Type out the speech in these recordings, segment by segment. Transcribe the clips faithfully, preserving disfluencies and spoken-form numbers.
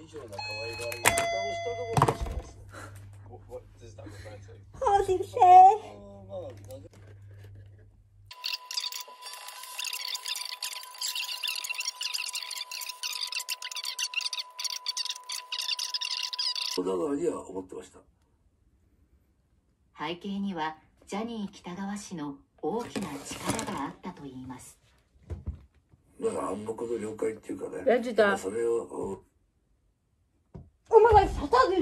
Holy shit. 背景にはジャニー喜多川氏の大きな力があったといいます。 だから暗黙の了解っていうかね。 やってた。 それを。 お前がサタです。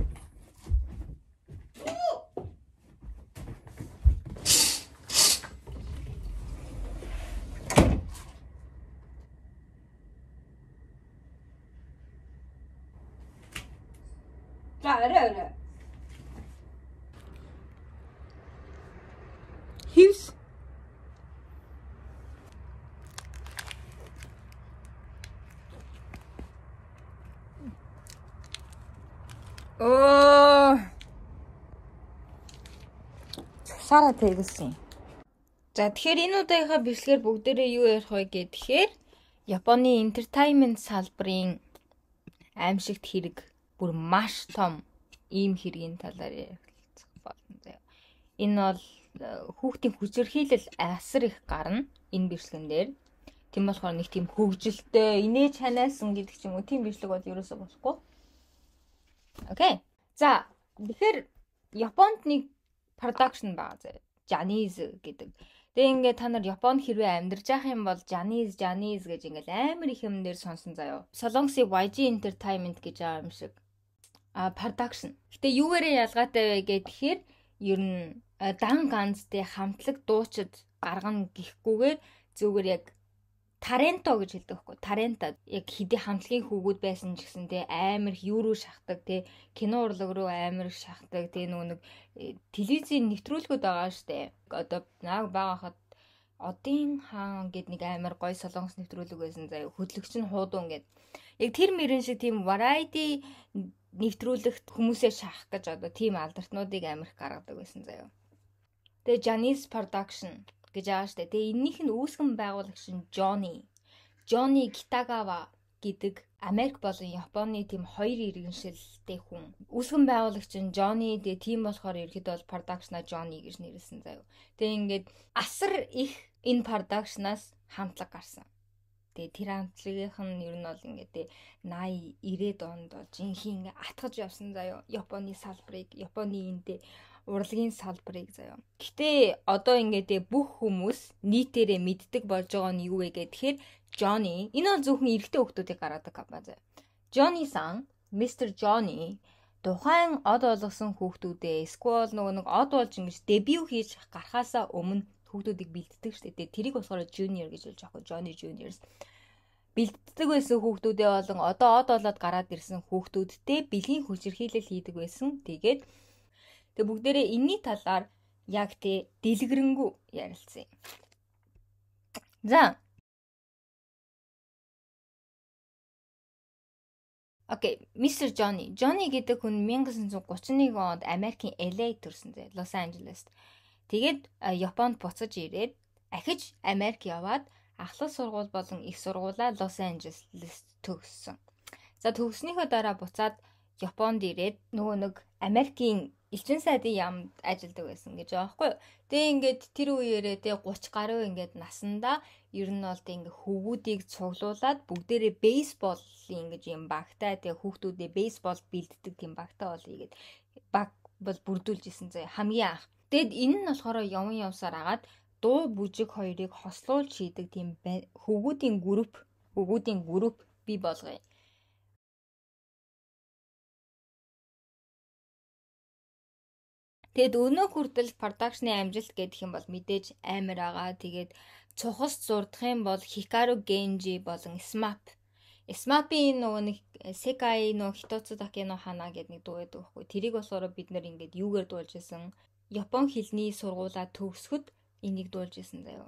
あれあれ。Hughes. өө цусаараа тэгсэн. За тэгэхээр энэ удаагийнхаа бичлэгээр бүгдээрээ юу ярих вэ гэхээр Японы entertainment салбарын аимшигт хэрэг бүр маш том ийм хэргийн талаар ярилцах болно заяа. Энэ бол хүүхдийн хүчирхийлэл асар их гарна энэ бичлэгэн дээр. Тийм болохоор нэг тийм хөвгөлтэй инээж ханаас гэдэг ч юм уу тийм бичлэг бол ерөөсөө болохгүй. Окей. За тэгэхээр Японд нэг production байгаа заяа. Janice гэдэг. Тэгээ ингээд та нар Японд хэрвээ амьдарч явах юм бол Janice Janice гэж ингээд амар их юм дээр сонсон заяа. Солонгосын уай джи Entertainment гэж байгаа юм шиг. А production. Гэтэ юугээрээ ялгаатай вэ гэхээр ер нь дан ганцтэй хамтлаг дуучид гаргана гэхгүйгээр зүгээр яг Таренто гэж хэлдэг байхгүй. Тарента яг хэдий хамтлагийн хүүгүүд байсан ч гэсэн те амар их юу руу шахдаг те кино урлаг руу амар их шахдаг те нөгөө нэг телевизийн нэвтрүүлгүүд байгаа штэ. Одоо нааг багахад Одын хаан гэд нэг амар гой солонгос нэвтрүүлэг байсан заяа. Хөдлөгч нь хуудун гэд. Яг тэр мөрөн шиг тийм variety нэвтрүүлэгт хүмүүсээ шахах гэж одоо тийм алдартнуудыг амар их гаргадаг байсан заяа. Тэгээ Janice Production гэж байгаа штэ. Тэгээ энэнийх нь үүсгэн байгуулагч нь Johnny. Johnny Kitagawa гэдэг Америк болон Японы тийм хоёр иргэншилтэй хүн. Үүсгэн байгуулагч нь Johnny. Тэгээ тийм болохоор ерөөдөө бол production-а Johnny гэж нэрлсэн заяа. Тэгээ ингээд асар их энэ production-аас хамтлаг гарсан. Тэгээ тэр хамтлагийнх нь ер нь бол ингээд наяа ирээд онд бол жинхэнэ атгаж явсан заяа. Японы салбарыг, Японы эндээ урлагийн салбарыг заяа. Гэтэ одоо ингээд бүх хүмүүс нийтээрээ мэддэг болж байгаа нь юу вэ гэхээр Johnny энэ бол зөвхөн эрэгтэй хүмүүсийг гаргадаг компани заяа. Johnny сан, мистер Johnny тухайн од болгосон хүүхдүүдээ эсвэл нөгөө нэг од болж ингэж дебют хийж гарахаасаа өмнө хүүхдүүдийг бэлддэг шүү дээ. Тэрийг болохоор Junior гэж хэлж байгаа. Johnny Juniors бэлддэг байсан хүүхдүүдээ болон одоо од болоод гараад ирсэн хүүхдүүдтэй бэлгийн хүчирхийлэл хийдэг байсан. Тэгээд тэг бүгдээрээ энэний талаар яг тэ дэлгэрэнгүй ярилцсан юм. За. Окей, мистер Johnny. Johnny гэдэг хүн 천구 гутридсан онд Америкийн Л А төрсэн зэ, Лос Анжелест. Тэгээд Японд буцаж ирээд ахиж Америк яваад ахлах сургууль болон их сургуулаа Лос Анжелест төгссөн. За төгснөхийн дараа буцаад Японд ирээд нөгөө нэг Америкийн элчин сайдын яамд ажилладаг байсан гэж байгаа байхгүй юу. Тэгээ ингээд тэр үеэрээ тэ гутридаа гаруй ингээд насандаа ер нь бол тэ ингээд хөвгүүдийг цуглуулад бүгдээрээ бейсбол ингэж юм багтаа тэ хүүхдүүдээ бейсбол бэлддэг тийм багтаа бол ийгээд баг бол бүрдүүлж исэн зэ хамгийн анх. Тэгэд энэ нь болохоор явн явсаар агаад дуу бүжиг хоёрыг хослуулж хийдэг тийм хөвгүүдийн групп хөвгүүдийн групп бий болгоё. Тэгэд өнөө хүртэл продакшны амжилт гэдэг юм бол мэдээж амар байгаа. Тэгээд цухас зурдах юм бол Hikaru Genji болон Smap. Smap-ийн нөгөө нэг Sekai no Hitotsudake no Hana гэдэг нэг дуу байдаг байхгүй. Тэрийг болохоор бид нэр ингээд юугаар дуулж исэн? Япон хэлний сургуулаа төгсгөд энийг дуулж исэн заяа.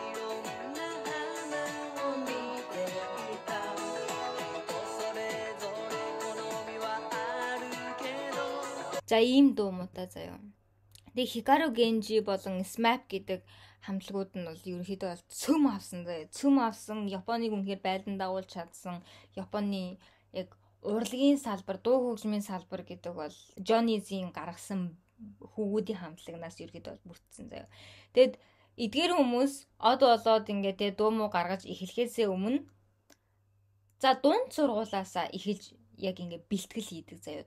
За ийм дуу муутай заяа. Тэгээ Hikaru Genji болон Smap гэдэг хамтлагууд нь бол ерөнхийдөө бол цөм авсан заяа. Цөм авсан Японыг үнэхээр байлдан дагуулж чадсан. Японы яг урлагийн салбар, дуу хөгжмийн салбар гэдэг бол Johnny-ийн гаргасан хүүгүүдийн хамтлагнаас ерөөд бол бүрдсэн заяа. Тэгэд эдгээр хүмүүс од болоод ингээд те дуу муу гаргаж эхлэхээсээ өмнө за дунд сургуулаасаа эхэлж яг ингээд бэлтгэл хийдэг заяа.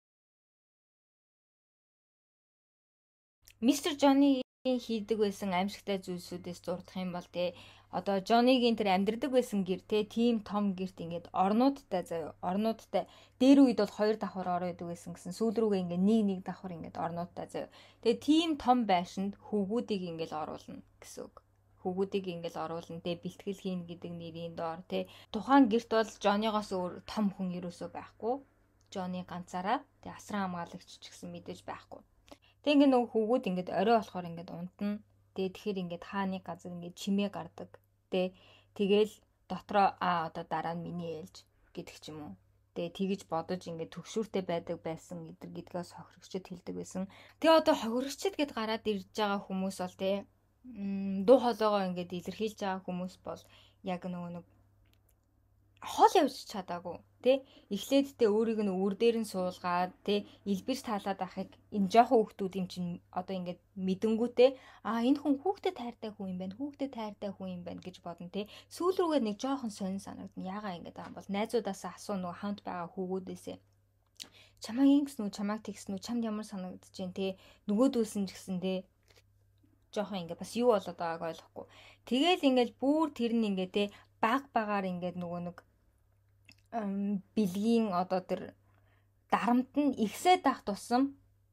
Мистер Johnny хийдэг байсан аимшигтай зүйлсүүдээс дурдах юм бол те одоо Johnny-гийн тэр амьдардаг байсан гэр те тийм том гэрт ингээд орнуудтай заяа. Орнуудтай дээр үед бол хоёр давхар ороо идэг байсан гэсэн сүүл рүүгээ ингээд нэг нэг давхар ингээд орнуудтай заяа. Тэгээ тийм том байшинд хүүгүүдийг ингээд оруулна гэсэн үг. Хүүгүүдийг ингээд оруулна те бэлтгэл хийн гэдэг нэрийн доор те тухайн гэрт бол Johnny-гоос өөр том хүн ерөөсөө байхгүй. Johnny ганцаараа те асран хамгаалагч ч гэсэн мэдээж байхгүй. Тэг ингээд нөгөө хүүгүүд ингээд орой болохоор ингээд унтна. Тэгээ тэгэхээр ингээд хааны газар ингээд чимээ гардаг. Тэ тэгэл дотроо аа одоо дараа нь миний ээлж гэдэг ч юм уу. Тэгээ тэгж бодож ингээд төгшүүртэй байдаг байсан гэдэр гэдгээс хохирогчд хэлдэг байсан. Тэгээ одоо хохирогчд гэд гараад ирж байгаа хүмүүс бол тэ дуу хоолойгоо ингээд илэрхийлж байгаа хүмүүс бол яг нөгөө нэг хол явж чадаагүй тий эхлээд тэ өөрийг нь үр дээр нь суулгаад тий илбэр таалаад ахыг энэ жоохон хүүхдүүд юм чинь одоо ингээд мэдэнгүүтээ аа энэ хүн хүүхдэд тайртай хүн юм байна хүүхдэд тайртай хүн юм байна гэж бодно тий сүүл рүүгээ нэг жоохон сонин санагдана ягаа ингээд байгаа юм бол найзуудаасаа асуу нөгөө хамт байгаа хүүгүүдээсээ чамайг ингэсэн үү чамайг тэгсэн үү чамд ямар санагдаж байна тий нөгөөдөөс нь ч гэсэн тий жоохон ингээд бас юу болоод байгааг ойлгохгүй тэгэл ингээд бүр тэр нь ингээд тий баг багаар ингээд нөгөө нэг бэлгийн одоо тэр дарамт нь ихсээд ах тусам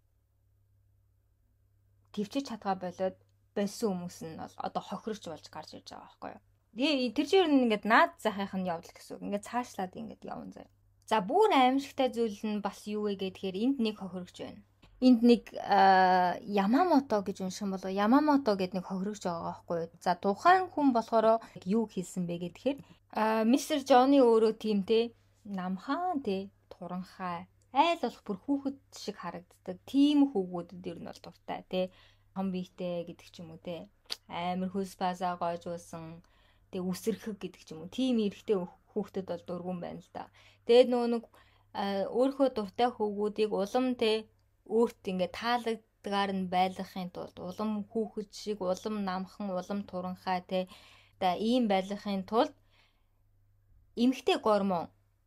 төвчж чадгаа болоод байсан хүмүүс нь бол одоо хохирогч болж гарч ирж байгаа байхгүй юу. Тэгээ тэр чинь ингээд наад захих нь явдал гэсэн үг. Ингээд цаашлаад ингээд явна заяа. За бүр аимшигтай зүйл нь бас юу вэ гэхээр энд нэг хохирогч байна. Энд нэг Ямамото гэж унших болоо Ямамото гэдэг нэг хохирогч байгаа байхгүй юу. За тухайн хүн болохоор юу хийсэн бэ гэхээр мистер Johnny өөрөө тийм те намхан те туранхай айл болох бүр хүүхэд шиг харагддаг тийм хүүгүүдэд ер нь бол дуртай те том биетэй гэдэг ч юм уу те амар хөлс базаа гойжуулсан те үсэрхэг гэдэг ч юм уу тийм эрэгтэй хүүхдэд бол дургуун байна л да. Тэгээд нөгөө нэг өөрийнхөө дуртай хүүгүүдийг улам те өөрт ингээд таалагдгаар нь байлгахын тулд улам хүүхэд шиг улам намхан улам туранхай те да ийм байлгахын тулд эмхтэй гормон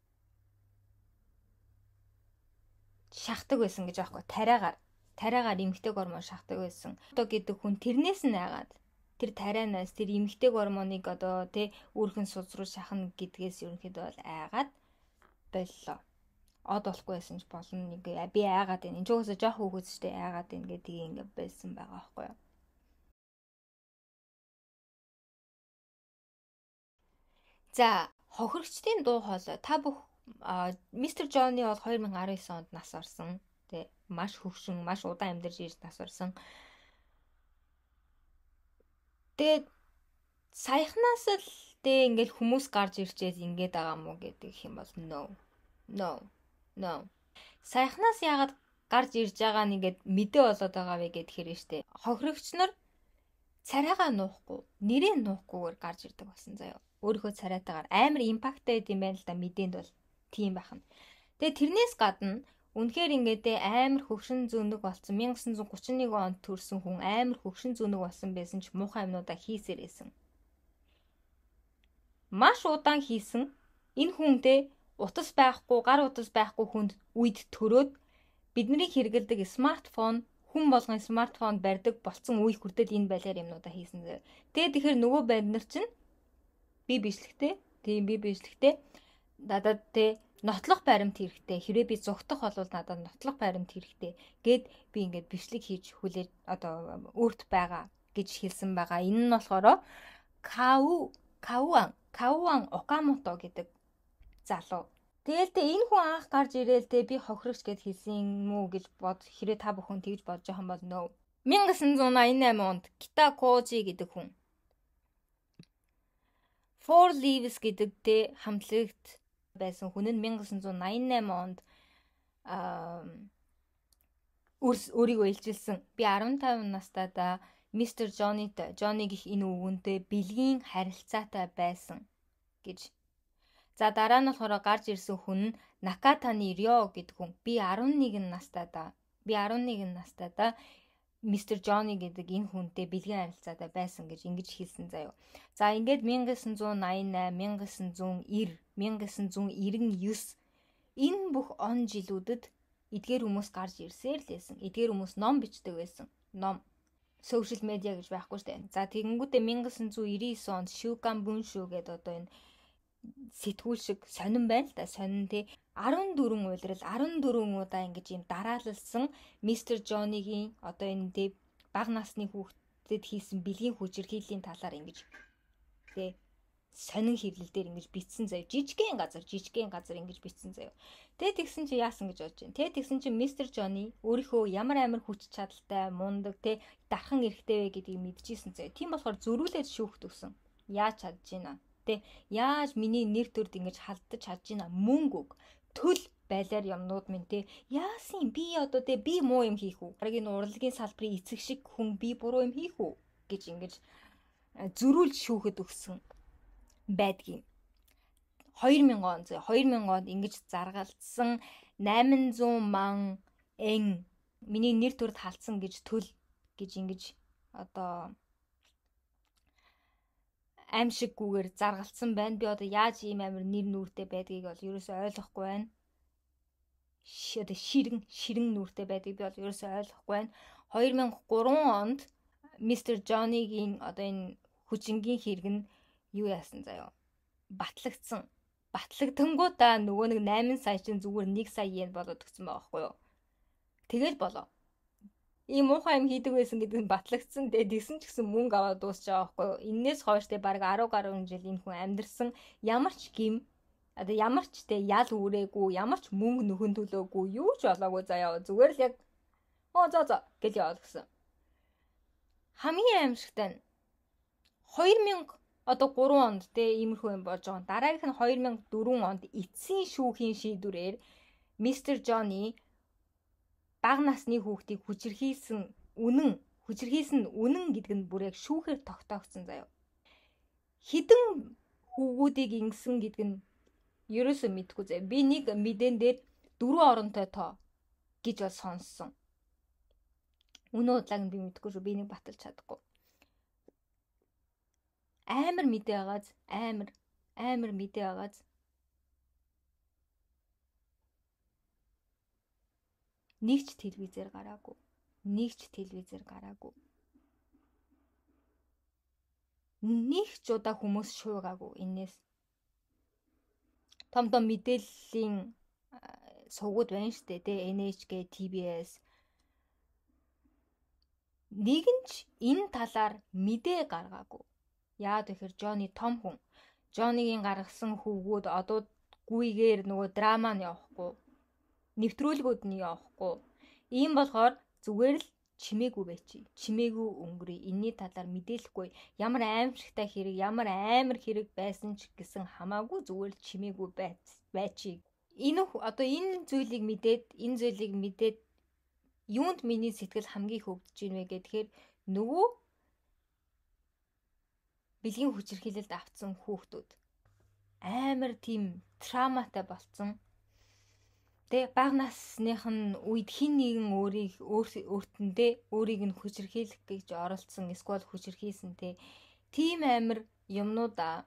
шахдаг байсан гэж аахгүй тариагаар тариагаар эмхтэй гормон шахдаг байсан. Одоо гэдэг хүн тэрнээс нь айгаад тэр тарианаас тэр эмхтэй гормоныг одоо тэ өөрхөн суз руу шахна гэдгээс ерөнхийдөө бол айгаад боллоо. Од болохгүй байсан ч болно нэг би айгаад байна. Энд ч уусаа жоох хөвгөстэй айгаад байна гэдгийг ингэ байсан байгаа байхгүй юу. За хохирогчдын дуу хоолой та бүх мистер Johnny бол two thousand nineteen онд нас орсон. Тэ маш хөвшин, маш удаан амьдарч ирж нас орсон. Тэгээд саяхнаас л тэ ингээл хүмүүс гарч ирчээд ингээд байгаа мó гэдэг юм бол no. No. No. Саяхнаас яагаад гарч ирж байгаа нэгэд мэдээ болоод байгаа вэ гэхээр штэ. Хохирогч нар царайгаа нуухгүй, нэрээ нуухгүйгээр гарч ирдэг болсон заяа. Өөрийнхөө царайтайгаар амар импакттай юм байна л да мэдээнд бол тийм байна. Тэгээ тэрнээс гадна үнэхээр ингээд амар хөвшин зүүнэг болсон nineteen thirty-one онд төрсэн хүн амар хөвшин зүүнэг болсон байсан ч муухай юмнуудаа хийсээр байсан. Маш удаан хийсэн энэ хүнтэй утас байхгүй, гар утас байхгүй хүнд үед төрөөд бидний хэрэгэлдэг смартфон хүн болгон смартфон барьдаг болцсон үе хүртэл энэ байлаар юмнуудаа хийсэн. Тэгээ тэгэхээр нөгөө банд нар чинь би бичлэгтэй, тийм би бичлэгтэй надад тэ нотлох баримт хэрэгтэй. Хэрвээ би зүгтах болвол надад нотлох баримт хэрэгтэй. Гэт би ингээд бичлэг хийж хүлээж одоо өөрт байгаа гэж хэлсэн байгаа. Энэ нь болохоор Кау Кауан Кауан Окамото гэдэг залуу. Тэгэл тэ энэ хүн анх гарч ирээл тэ би хохирогч гэд хэлсэн мүү гэж бод хэрэг та бүхэн тэгж бодож байгаа юм бол no. nineteen ninety-eight онд Kita Koji гэдэг хүн Four Leaves гэдэг тэ хамтлагт байсан хүн нь nineteen ninety-eight онд аа өөрийгөө илчилсэн. Би fifteen настай да мистер Johnny-тэй Johnny гэх энэ өвгөнтэй бэлгийн харилцаатай байсан гэж. За дараа нь болохоор гарч ирсэн хүн нь Накатаны Рё гэдэг хүн. Би арван нэгэн настай да. Би арван нэгэн настай да. мистер Джонни гэдэг энэ хүнтэй бэлгийн харилцаатай байсан гэж ингэж хэлсэн заяо. За ингээд 천구 байшин восемнадцать, 천구 байшин девяносто, 천구 байшин девяносто девять энэ бүх он жилүүдэд эдгээр хүмүүс гарч ирсээр л байсан. Эдгээр хүмүүс ном бичдэг байсан. Ном. Social media гэж байхгүй штэ. За тэгэнгүүтээ 천구 байшин девяносто девять онд Шүүкан Буншүү гэдэг одоо энэ сэтгүүл шиг сонин байна л да. Сонин тий арван дөрвөн уйлрал арван дөрвөн удаа ингэж юм дараалалсан мистер Джоннигийн одоо энэ тий бага насны хүүхдэд хийсэн бэлгийн хүчирхийллийн талаар ингэж тий сонин хэвлэлдээр ингэж бичсэн заяа. Жижигхэн газар, жижигхэн газар ингэж бичсэн заяа. Тэ тэгсэн чи яасан гэж бодож байна. Тэ тэгсэн чи мистер Джонни өөрийнхөө ямар амар хүч чадалтай, мундаг, тэ дархан эрэхтэй вэ гэдгийг мэдчихсэн заяа. Тийм болохоор зөрүүлээд шүүхт өгсөн. Яаж чадж гинэ? Тэ яаж миний нэр төрд ингэж халдаж чадж гинэ? Мөнгө өг. Төл байлаар юмнууд минь те яасын би одоо те би муу юм хийх үү? Гарагийн урлагийн салбарын эцэг шиг хүн би буруу юм хийх үү гэж ингэж зөрүүлж шүүхэд өгсөн байдгийн. две тысячи он зэ две тысячи онд ингэж заргалцсан восемь сто мянган эн миний нэр төрд халдсан гэж төл гэж ингэж одоо аимшиггүйгээр заргалцсан байна. Би одоо яаж ийм амир нэр нүртэй байдгийг бол ерөөсөй ойлгохгүй байна. Одоо ширэн ширэн нүртэй байдгийг би бол ерөөсөй ойлгохгүй байна. две тысячи три онд мистер Джоннигийн одоо энэ хүчингийн хэрэг нь юу яасан заяа? Батлагдсан. Батлагдангуудаа нөгөө нэг восемь сая чинь зүгээр нэг сая йен болоод өгсөн байгаа байхгүй юу? Тэгэл болоо. Ийм муухай юм хийдэг байсан гэдэг нь батлагдсан. Тэгээд тэгсэн ч гэсэн мөнгө аваад дуусч байгаа байхгүй юу? Иннээс хойш тэ баг десять гаруй жил энэ хүн амьдэрсэн. Ямар ч гим одоо ямар ч тэ ял үрээгүй, ямар ч мөнгө нөхөн төлөөгүй, юу ч болоогүй заяа. Зүгээр л яг оо зоо зоо гэж яваад гисэн. Хамгийн аимшигтай нь две тысячи одоо три онд тэ иймэрхүү юм болж байгаа. Дараагийнх нь две тысячи четыре онд эцсийн шүүхийн шийдвэрээр мистер Джонни бага насны хүүхдийг хүчирхийлсэн үнэн хүчирхийлсэн үнэн гэдэг нь бүр яг шүүхээр тогтоогдсон заяа. Хідэн хүүгүүдийг ингэсэн гэдэг нь ерөөсөө мэдгүй заяа. Би нэг мэдэн дээр дөрвөн оронтой тоо гэж бол сонссон. Үнэн удлааг нь би мэдгүй шүү. Би нэг баталж чадахгүй. Амар мэдээ агааз, амар амар мэдээ агааз. Нэг ч телевизээр гараагүй. Нэг ч телевизээр гараагүй. Нэг ч удаа хүмүүс шуугаагүй энэс. Том том мэдээллийн сувгууд байна штэ тэ эн эйч кей, ти би эс. Нэгэн ч энэ талаар мэдээ гаргаагүй. Яагаад гэхээр Джонни том хүн. Джоннигийн гаргасан хөвгүүд одоо гүйгээр нөгөө драма нь явахгүй. Нэвтрүүлгүүд нь явахгүй. Ийм болохоор зүгээр л чимээгүй байчи. Чимээгүй өнгөрий. Энийний талаар мэдээлэхгүй. Ямар аимшигтай хэрэг, ямар амар хэрэг байсан ч гэсэн хамаагүй зүгээр л чимээгүй байчи. Энэ одоо энэ зүйлийг мэдээд, энэ зүйлийг мэдээд юунд миний сэтгэл хамгийн их өвдөж ийн вэ гэхээр нөгөө бэлгийн хүчирхийлэлд автсан хүүхдүүд амар тийм травматай болцсон. Тэ бага насных нь үед хин нэгэн өөрийг өөртөндөө өөрийг нь хүчирхийлэх гэж оролцсон, эсвэл хүчирхийлсэн тэ тийм амир юмнуудаа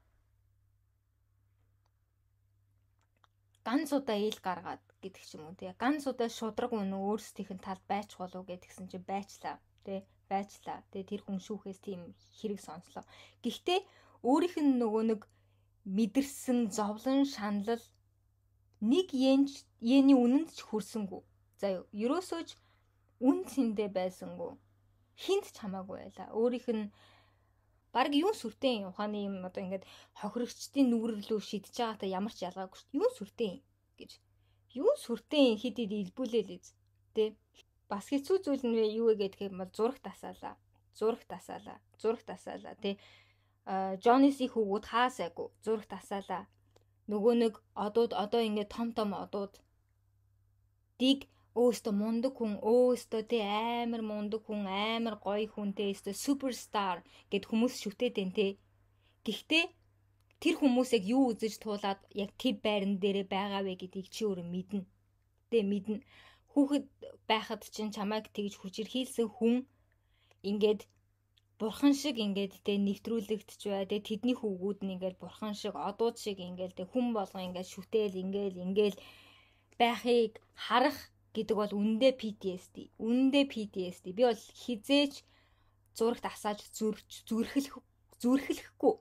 ганц удаа ил гаргаад гэдэг ч юм уу тэ ганц удаа шудраг үнэ өөрсдийнх нь талд байж болов гэдгсэн чинь байчлаа тэ байчлаа тэ тэр хүн шүүхээс тийм хэрэг сонслоо. Гэхдээ өөрийнх нь нөгөө нэг мэдэрсэн зовлон шаналл нэг йенч йений үнэнд ч хүрсэнгүй. За ерөөсөө ч үн цэндэ байсангүй. Хинт ч хамаагүй байла. Өөрийнх нь баг юун сүртэй ухааны юм одоо ингээд хохирогчдын нүгрэлөө шидэж байгаатай ямар ч ялгаагүй шүү дээ. Юун сүртэй гэж. Юун сүртэй хэд хэд илбүүлээл үз. Тэ бас хэцүү зүйл нь юу вэ гэдгийг бол зураг тасаалаа. Зураг тасаалаа. Зураг тасаалаа тий. А Джонниси хүүгүүд хаасайгүй. Зураг тасаалаа. Нөгөө нэг одууд одоо ингээд том том одууд диг өөстө мундаг хүн өөстө тэ амар мундаг хүн амар гоё хүн тэ өөстө суперстар гэд хүмүүс шүтээд байна тэ. Гэхдээ тэр хүмүүс яг юу үзэж туулаад яг тэр байран дээрээ байгаа вэ гэдгийг чи өөрөө мэднэ. Тэ мэднэ. Хүүхэд байхад чинь чамайг тэгж хүчирхийлсэн хүн ингээд бурхан шиг ингээд тэ нэвтрүүлэгдэж бай. Тэ тэдний хүүгүүд нь ингээд бурхан шиг одууд шиг ингээд тэ хүн болгоо ингээд шүтэл ингээд ингээд байхыг харах гэдэг бол үндэ пи ти эс ди. Үндэ пи ти эс ди. Би бол хизээж зурагт асааж зүрх зүрхлэх зүрхлэхгүй.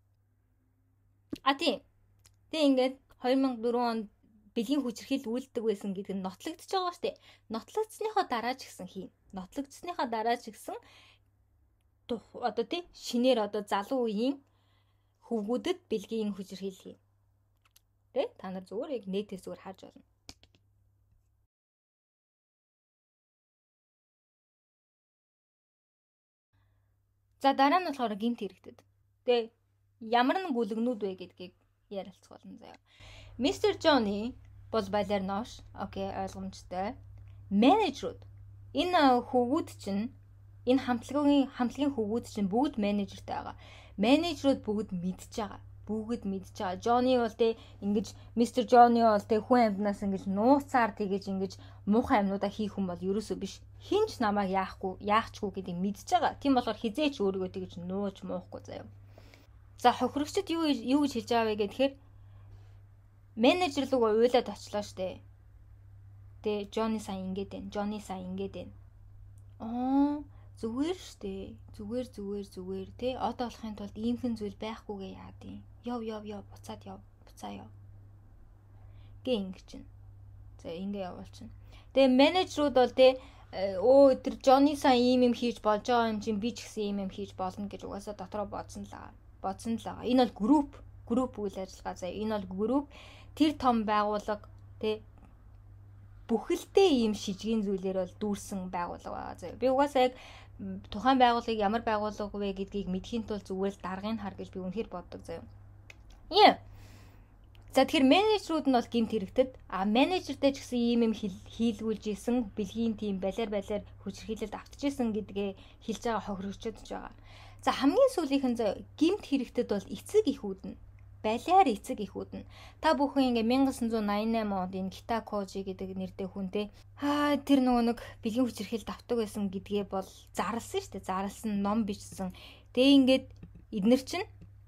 А тийм. Тэ ингээд две тысячи четыре онд бэлгийн хүчирхийлэл үлддэг байсан гэдэг нь нотлогдож байгаа шүү дээ. Нотлогдсныхоо дараа ч гэсэн хийн. Нотлогдсныхоо дараа ч гэсэн одоо тий шинээр одоо залуу үеийн хөвгүүдэд бэлгийн хүчирхийлэл хийн. Тэ та нар зүгээр яг нэтээс зүгээр харж болно. За дараа нь болохоор гинт хэрэгтэд. Тэ ямар нэг бүлэгнүүд вэ гэдгийг ярилцах болно заяа. мистер Джонни бол балернош. Окей, ойлгомжтой. Менежерүүд. Энэ хөвгүүд чинь энэ хамтлагийн хамтлагийн хөвгүүд чинь бүгд менежертэй байгаа. Менежерүүд бүгд мэдж байгаа. Бүгд мэдж байгаа. Джонни бол тэ ингэж мистер Джонни бол тэ хүн амьднаас ингэж нууцаар тэгэж ингэж муухай амьнуудаа хийх хүн бол ерөөсөө биш. Хинч намайг яахгүй, яахчгүй гэдгийг мэдж байгаа. Тийм болохоор хизээч өөрийгөө тэгэж нууж муухгүй заяа. За хохирогчд юу юу гэж хэлж байгаа вэ гэхээр менежер рүү уйлаад очлоо штэ. Тэ Джонни сайн ингээд байна. Джонни сайн ингээд байна. Аа зүгээр штэ. Зүгээр зүгээр зүгээр тэ од болохын тулд иймхэн зүйл байхгүйгээ яад юм. Яв яв яв буцаад яв. Буцаа яв. Гэ ингэ чинь. За ингэ явуулчихна. Тэгээ менежерүүд бол тэ өө тэр Джонни сайн ийм юм хийж болж байгаа юм чинь би ч гэсэн ийм юм хийж болно гэж угаасаа дотроо бодсон л байгаа. Бодсон л байгаа. Энэ бол групп, групп үйл ажиллагаа заа. Энэ бол групп тэр том байгууллага тэ бүхэлдээ ийм шижгийн зүйлээр бол дүүрсэн байгууллага байгаа заа. Би угаасаа яг тухайн байгууллагыг ямар байгууллага вэ гэдгийг мэдхийн тулд зүгээр л даргыг хар гэж би үнэхээр боддог заа. Яа. За тэгэхээр менежерүүд нь бол гэмт хэрэгтэд а менежертэй ч гэсэн ийм юм хийлгүүлж исэн бэлгийн тим балер балер хүчирхийлэлд автчихсан гэдгээ хэлж байгаа хохирогчдод ч байгаа. За хамгийн сүүлийнхэн заа гэмт хэрэгтэд бол эцэг эхүүд нь балиар эцэг эхүүд нь та бүхэн ингээ 천구 восемьдесят восемь онд энэ Кита Кожи гэдэг нэртэй хүнтэй аа тэр нөгөө нэг бэлгийн хүчирхийлэлд автдаг байсан гэдгээ бол зарлсан шүү дээ. Зарлсан ном бичсэн. Тэгээ ингээд эднэр чинь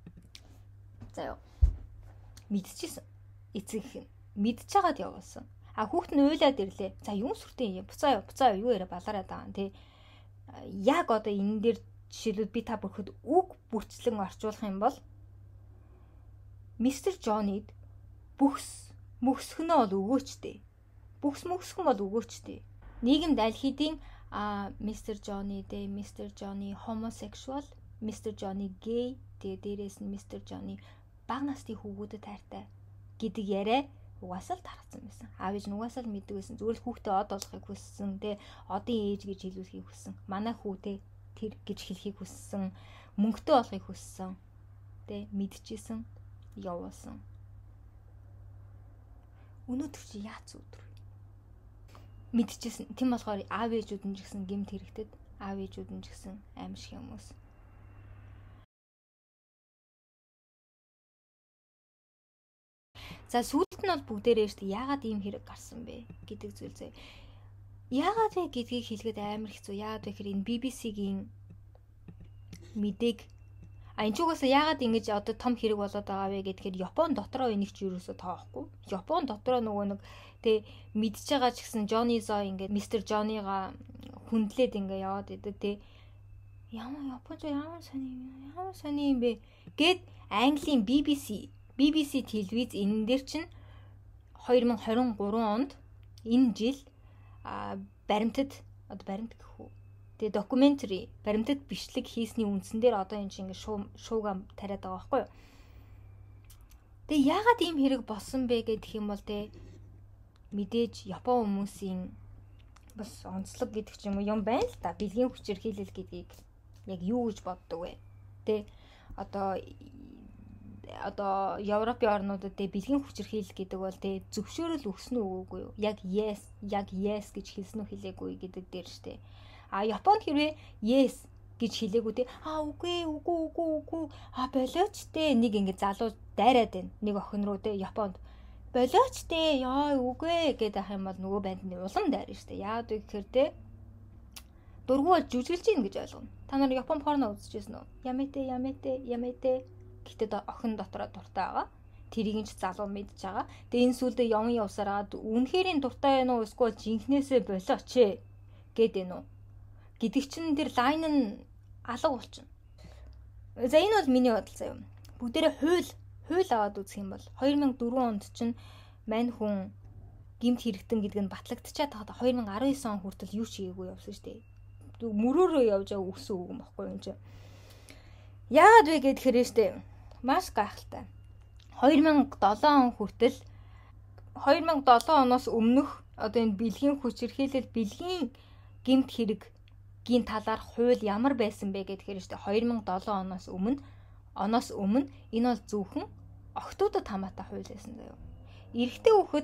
заа мэдчихсэн. Эцэг их мэдж чагаад явуулсан. А хүүхэд нь уйлаад ирлээ. За юу сүртэй юм. Буцаа юу, буцаа юу яриа балараад байгаа юм тий. Яг одоо энэ дээр жишээлбэл би та бүхэнд үг бүрчлэн орчуулах юм бол мистер Джоннид бүхс мөксгөнөө бол өгөөчтэй. Бүхс мөксгөн бол өгөөчтэй. Нийгэмд аль хэдийн а мистер Джонни дэ мистер Джонни homosexual, мистер Джонни гей, тэгээ дээрээс нь мистер Джонни баг насны хүүгүүдэд тайртай гэдэг яриа угаасаа л тархсан байсан. Аав ээж нь угаасаа л мэддэг байсан. Зүгээр л хүүхдээ од болохыг хүссэн, тэ одын ээж гэж хэлүүлэхийг хүссэн. Манай хүүтэй тэр гэж хэлхийг хүссэн. Мөнгөтэй болохыг хүссэн. Тэ мэдчихсэн, явуулсан. Өнөөдөр чи яац өдөр вэ? Мэдчихсэн. Тэм болохоор аав ээжүүд нь ч гэсэн гэмт хэрэгтэд, аав ээжүүд нь ч гэсэн аим шиг хүмүүс. За сүүлд нь бол бүгдээрээ шүү дээ яагаад ийм хэрэг гарсан бэ гэдэг зүйл зөө. Яагаад вэ гэдгийг хэлгээд амар хэцүү. Яагаад вэ гэхээр энэ би би си-гийн мэдээг а энэ ч угаасаа яагаад ингэж одоо том хэрэг болоод байгаа вэ гэдгээр Япон дотроо энийг ч юусоо тоохгүй. Япон дотроо нөгөө нэг тэ мэдж байгаа ч гэсэн Джонни Зоо ингээд мистер Джоннига хүндлээд ингээ яваад идэг тэ ямар Японч ямар сони ямар сони юм бэ гэд Английн би би си би би си телевиз энэ дээр чинь две тысячи двадцать три онд энэ жил баримтад одоо баримт гэх үү. Тэгээ докюментари баримтад бичлэг хийсний үндсэн дээр одоо энэ чинь ингээ шуу шууган тариад байгаа байхгүй юу. Тэгээ яагаад ийм хэрэг болсон бэ гэх юм бол тэ мэдээж Япон хүмүүсийн бас онцлог гэдэг ч юм уу юм байна л да. Бэлгийн хүчирхийлэл гэдгийг яг юу гэж боддог вэ? Тэ одоо одоо Европын орнуудад тэ бэлгийн хүчирхийлэл гэдэг бол тэ зөвшөөрөл өгсөн үү үгүй юу? Яг yes, яг yes гэж хэлсэн үү хэлээгүй гэдэг дээр штэ. А Японд хэрвээ yes гэж хэлээгүй те. Аа үгүй үгүй үгүй үгүй. Аа болооч те. Нэг ингэ залуу дайраад байна. Нэг охин руу те Японд. Болооч те. Яа үгүй гэдэг ах юм бол нөгөө банд нь улам дайрна штэ. Яагаад вэ гэхээр те дургуул жүжиглж ийн гэж ойлгоно. Та нар Япон порно үзчихсэн үү? Ямэте ямэте ямэте гэтээ охин дотроо дуртай байгаа. Тэрийг нь ч залуу мэдж байгаа. Тэгээ энэ сүлдээ явн явсараад үнэхэрийн дуртай байна уу эсвэл жинхнээсээ болооч ээ гэдэг нь үү? Гэдэг чинь тэр лайн нь алга болчихно. За энэ бол миний бодол заяа. Бүгдээрээ хууль хууль аваад үзэх юм бол хоёр мянга дөрвөн онд чинь мань хүн гэмт хэрэгтэн гэдэг нь батлагдчихад тахад хоёр мянга арван девять он хүртэл юу ч хийгээгүй явсан шүү дээ. Мөрөөрөө явж байгаа үсэн үг юм баггүй юм чи. Яагаад вэ гэхээр штэ маш гайхалтай. хоёр мянга долоон он хүртэл хоёр мянга долоон оноос өмнөх одоо энэ бэлгийн хүчирхийлэл бэлгийн гэмт хэрэггийн талаар хууль ямар байсан бэ гэхээр штэ хоёр мянга долоон оноос өмнө оноос өмнө энэ бол зөвхөн охтуудад хамаатай хууль байсан заяа. Эрэгтэй хүүхэд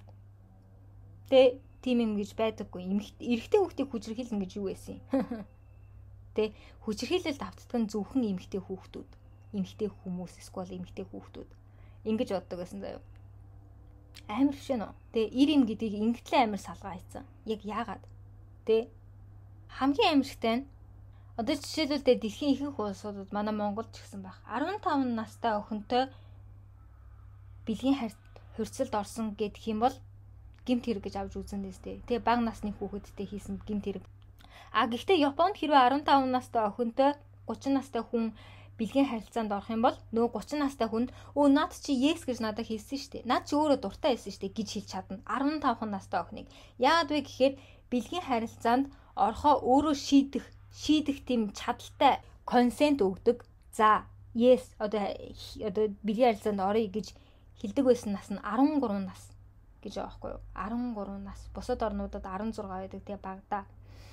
тэ тийм юм гэж байдаггүй. Эрэгтэй хүүхдийг хүчирхийлнэ гэж юу байсан юм? Тэ хүчирхийлэлд автдаг нь зөвхөн эмэгтэй хүүхдүүд, эмэгтэй хүмүүс эсвэл эмэгтэй хүүхдүүд ингэж боддог байсан заяа. Амар биш нөө. Тэ ир юм гэдгийг ингэтлээ амар салгаа хийцэн. Яг яагаад? Тэ хамгийн амархтай нь одоо жишээлбэл тэ дэлхийн ихэнх улсуудад манай Монголд ч гэсэн байх. арван таван настай охинтой бэлгийн харьцалд орсон гэдэг юм бол гэмт хэрэг гэж авч үзэн дэстэй. Тэгээ бага насны хүүхэдтэй хийсэн гэмт хэрэг. А гэхдээ Японд хэрвээ арван таван настай охинтой гучин настай хүн бэлгийн харилцаанд орох юм бол нөгөө гучин настай хүнд өө над чи yes гэж надад хэлсэн шүү дээ. Над чи өөрөө дуртай байсан шүү дээ гэж хэлж чадна. арван таван настай охиныг. Яагаад вэ гэхээр бэлгийн харилцаанд орохоо өөрөө шийдэх, шийдэх тийм чадaltaй консент өгдөг. За yes одоо одоо бэлгийн харилцаанд оръё гэж хэлдэг байсан нас нь арван гурван нас гэж байгаа байхгүй юу? арван гурван нас. Бусад орнуудад арван зургаан байдаг тэгээ багада.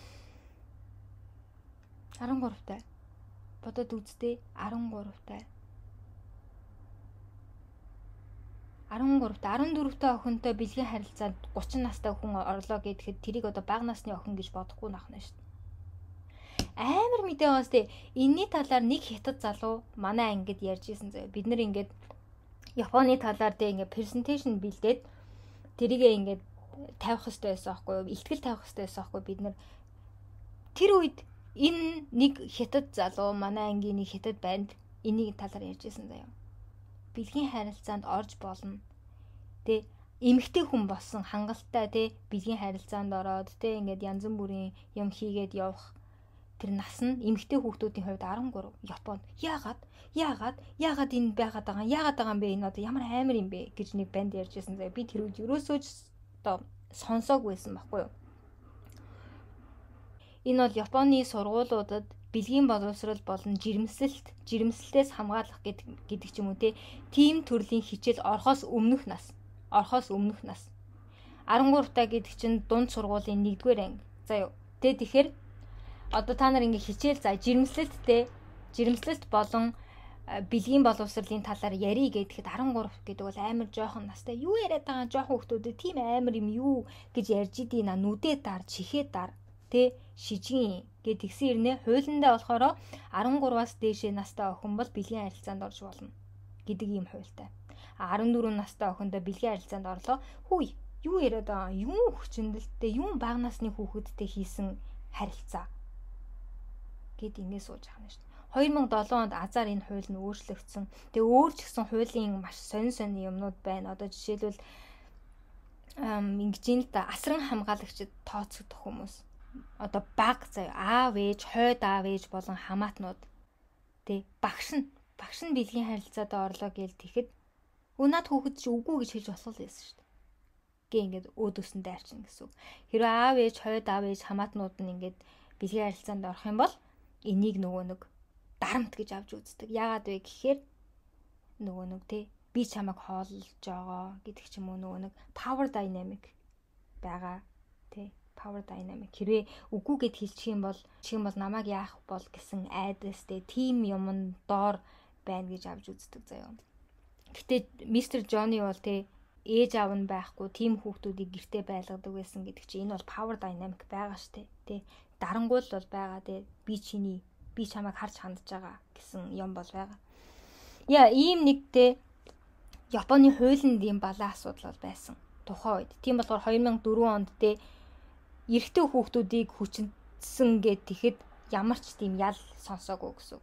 арван гуравтай. Бодод үзтээ арван гуравтай. арван гуравтай, арван дөрөвтэй охинтой бэлгийн харилцаанд гучин настай хүн орлоо гэхэд тэрийг одоо бага насны охин гэж бодохгүй нахна шүү дээ. Амар мэдээ байгаас тээ энэний талаар нэг хятад залуу манай ангид ярьж исэн заяа. Бид нар ингээд Японы талаар тээ ингээд презентацийн бэлдээд тэрийгээ ингээд тавих хэрэгтэй байсан аахгүй юу? Илтгэл тавих хэрэгтэй байсан аахгүй бид нар. Тэр үед энэ нэг хятад залуу манай ангийн нэг хятад банд энийг талаар ярьж исэн заяа. Бэлгийн харилцаанд орж болно. Тэ эмэгтэй хүн болсон хангалттай тэ бэлгийн харилцаанд ороод тэ ингээд янз бүрийн юм хийгээд явах тэр нас нь эмэгтэй хүүхдүүдийн хувьд арван гурав Японд. Яагаад? Яагаад? Яагаад энэ байгаад байгаа юм? Яагаад байгаа юм бэ? Энэ одоо ямар амар юм бэ гэж нэг банд ярьж байсан заяа. Би тэр үед ерөөсөө ч одоо сонсоогүйсэн байхгүй юу? Энэ бол Японы сургуулиудад бэлгийн боловсрол болон жирэмслэлт, жирэмслэлтээс хамгаалах гэдэг гэдэг ч юм уу те. Тим төрлийн хичээл орохоос өмнөх нас. Орохоос өмнөх нас. арван гуравтай гэдэг чинь дунд сургуулийн нэгдүгээр анги. За юу. Тэ тэгэхээр одоо та нар ингээ хичээл за жирэмслэлттэй жирэмслэлт болон бэлгийн боловсролын талаар ярий гэхэд арван гурав гэдэг бол амар жоохон настай. Юу яриад байгаа жоохон хүмүүстэй тийм амар юм юу гэж ярьж идэв на нүдээ дар, чихээ дар, тэ шижгийн гэд тэгсэн ирнэ. Хуулиндаа болохоор арван гураваас дээшээ настай охин бол бэлгийн харилцаанд орж болно гэдэг ийм хуультай. арван дөрвөн настай охиндоо бэлгийн харилцаанд орлоо. Хүй юу яриад байгаа юм хүчнэлттэй юм бага насны хүүхэдтэй хийсэн харилцаа гэд ингэ сууж байгаа юм шүү дээ. хоёр мянга долоон онд азар энэ хууль нь өөрчлөгдсөн. Тэгээ өөр ч гэсэн хуулийн маш сонин сонин юмнууд байна. Одоо жишээлбэл ам ингэж юм л да асран хамгаалагчид тооцогдох хүмүүс. Одоо баг заяа аав ээж, хойд аав ээж болон хамаатнууд тий багш нь багш нь бэлгийн харилцаанд орлоо гээл тэгэхэд өнөөд хүүхэд чи үгүй гэж хэлж болох байсан шүү дээ. Гэ ингээд өөдөөсөн дайрчин гэсэн. Хэрвээ аав ээж, хойд аав ээж хамаатнууд нь ингээд бэлгийн харилцаанд орох юм бол энийг нөгөө нэг дарамт гэж авч үздэг. Яагаад вэ гэхээр нөгөө нэг тий би чамайг хооллож байгаа гэдэг ч юм уу нөгөө нэг power dynamic байгаа тий power dynamic. Хэрвээ үгүй гэд хэлчих юм бол чих юм бол намайг яах бол гэсэн айдас тий тим юм доор байна гэж авч үздэг заяа. Гэтэ мистер Джонни бол тий ээж аав нь байхгүй тим хүүхдүүдийг гэртээ байлгадаг байсан гэдэг чинь энэ бол power dynamic байгаа штэ тий дарангуул бол байгаа тий би чиний би чамайг харж хандж байгаа гэсэн юм бол байгаа. Яа, ийм нэгтэй Японы хуулинд ийм балаа асуудал бол байсан тухайн үед. Тийм болохоор two thousand four онд те эрэгтэй хүүхдүүдийг хүчинсэн гэд тэгэхэд ямар ч тийм ял сонсоогүй гэсэн.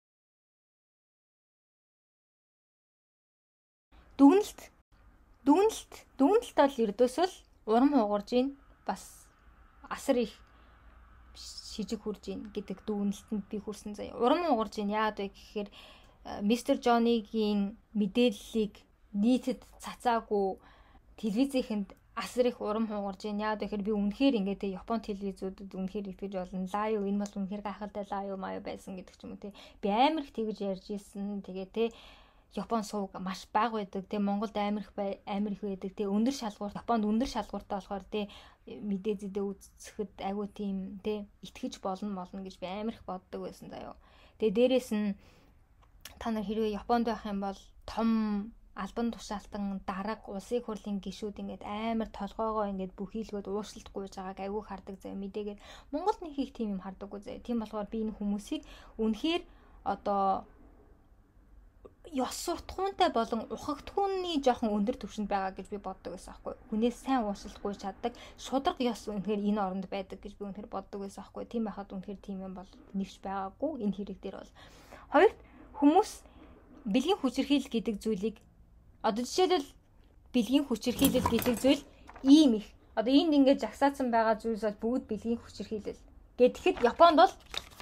Дүгнэлт дүгнэлт дүгнэлт бол ердөөсөө л урам хугарж ийн бас асар их шижиг хүрж ийн гэдэг дүгнэлтэнд би хүрсэн заяа. Урам хугарж ийн яагаад вэ гэхээр мистер Жонигийн мэдээллийг нийтэд цацаагүй телевизийнхэнд асар их урам хугарж ийн. Яагаад гэхээр би үнэхээр ингээд Япон телевизүүдэд үнэхээр итгэж болно. Лайв энэ бол үнэхээр гайхалтай лайв маяа байсан гэдэг ч юм уу те. Би амар их тэгж ярьж ирсэн. Тэгээ те Япон сууг маш бага байдаг. Тэ Монголд амар их амар их байдаг. Тэ өндөр шалгуур Японд өндөр шалгууртай болохоор тэ мэдээ зэдээ үзэхэд айгүй тийм тэ итгэж болно молно гэж би амар их боддог байсан заяа. Тэгээ дээрэс нь та нар хэрвээ Японд байх юм бол том албан тушаалтан дарга улсын хурлын гишүүд ингээд амар толгоогоо ингээд бүхийлгөөд ууршилт гуйж байгааг айгүй хардаг заяа. Мэдээгээд Монголд нэг их тийм юм хардаггүй заяа. Тийм болохоор би энэ хүмүүсийг үнэхээр одоо ёс суртахуунтай болон ухагтхүүний жоохон өндөр түвшинд байгаа гэж би боддог байсан аахгүй. Хүнээс сайн уушлахгүй чаддаг, шудраг ёс үнэхээр энэ оронд байдаг гэж би үнэхээр боддог байсан аахгүй. Тийм байхад үнэхээр тийм юм бол нэгч байгаагүй энэ хэрэг дээр бол. Хоёрт хүмүүс бэлгийн хүчирхийлэл гэдэг зүйлийг одоо жишээлбэл бэлгийн хүчирхийлэл гэдэг зүйл ийм их. Одоо энд ингээд жагсаацсан байгаа зүйлс бол бүгд бэлгийн хүчирхийлэл. Гэхэд Японд бол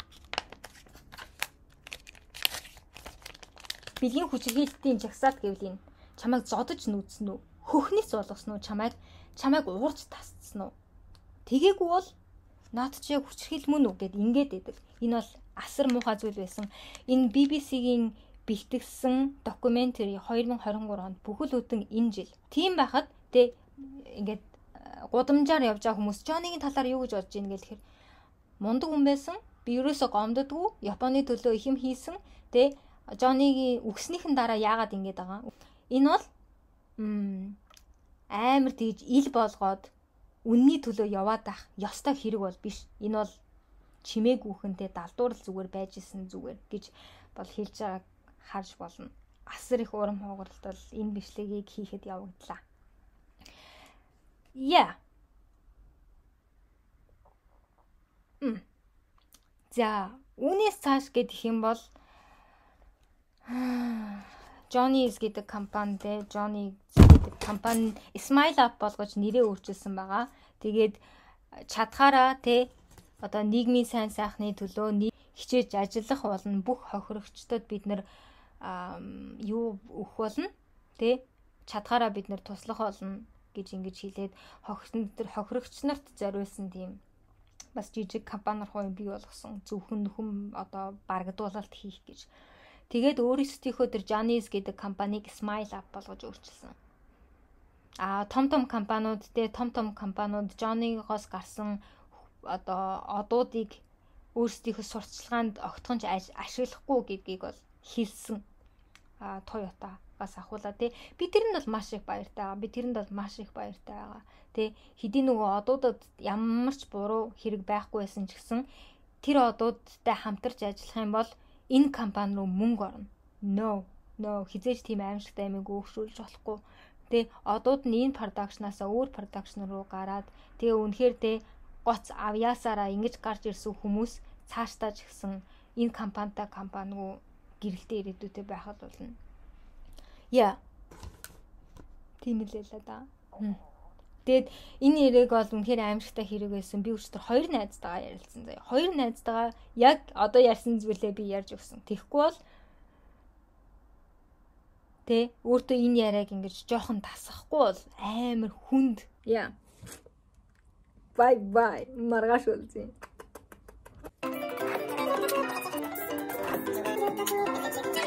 бэлгийн хүчирхийлэлтийн жагсаат гэвэл энэ чамайг зодож нүдсэн үү? Хөхнийц болгосон уу чамайг? Чамайг уурж тасцсан уу? Тэгээгүй бол наад чи яг хүчирхийлэл мөн үү гэд ингээд байдаг. Энэ бол асар муухай зүйл байсан. Энэ би би си-гийн бэлтгэсэн докюментари two thousand twenty-three онд бүхэл бүтэн энэ жил. Тийм байхад тэ ингээд гудамжаар явж байгаа хүмүүс Жонигийн талаар юу гэж бодож ийн гэхээр мундаг хүн байсан. Би ерөөсө гомддоггүй. Японы төлөө их юм хийсэн. Тэ Жонигийн үгснийхэн дараа яагаад ингэж байгаа? Энэ бол амар тэгж ил болгоод үнний төлөө яваад ах ёстой хэрэг бол биш. Энэ бол чимээгүйхэнтэй далдуурал зүгээр байж исэн зүгээр гэж бол хэлж байгааг харж болно. Асар их урам хугаралтай энэ бичлэгийг хийхэд явагдлаа. Яа. М. За, үүнээс цааш гэх юм бол Johnny's гэдэг компани те Johnny гэдэг компани Smile Up болгож нэрээ өөрчилсөн байгаа. Тэгээд чадхаараа те одоо нийгмийн сайн сайхны төлөө хичээж ажиллах болно. Бүх хохирогчдод бид нар юу өгөх болно те чадхаараа бид нар туслах болно гэж ингэж хэлээд хохирогч нарт зориулсан тийм бас жижиг компани руу бий болгосон зөвхөн нөхөн одоо барагдуулалт хийх гэж. Тэгээд өөрсдийнхөө тэр Johnny's гэдэг компанийг Smile Up болгож өөрчилсөн. Аа том том компаниуд те том том компаниуд Johnny-гоос гарсан одоо одуудыг өөрсдийнхөө сурталчилгаанд огтхонч ашиглахгүй гэдгийг бол хэлсэн. Аа Toyota-гаас ахуулаа те би тэрэнд бол маш их баяртай байгаа. Би тэрэнд бол маш их баяртай байгаа. Тэ хэдийн нөгөө одуудад ямар ч буруу хэрэг байхгүй байсан ч гэсэн тэр одуудтай хамтарч ажиллах юм бол энэ компани руу мөнгө орно. No, no, хизээж тийм аимшигтай амиг өөгшүүлж болохгүй. Тэ одууд нь энэ продакшнаас өөр продакшн руу гараад тэгээ үнэхээр тэ гоц авьяасаараа ингэж гарч ирсэн хүмүүс цаашдаа ч гэсэн энэ компанитай компаниг гэрэлтэй ирээдүйтэй байхад болно. Яа. Тийм л л да. Тэгэд энэ хэрэг бол үнэхээр аимшигтай хэрэг байсан. Би өчтөр хоёр найзтайгаа ярилцсан заяа. Хоёр найзтайгаа яг одоо ярьсан зүйлээ би ярьж өгсөн. Тэгэхгүй бол тэ өөртөө энэ яриаг ингэж жоохон тасахгүй бол амар хүнд. Яа. Bye bye. Маргааш уулзъя.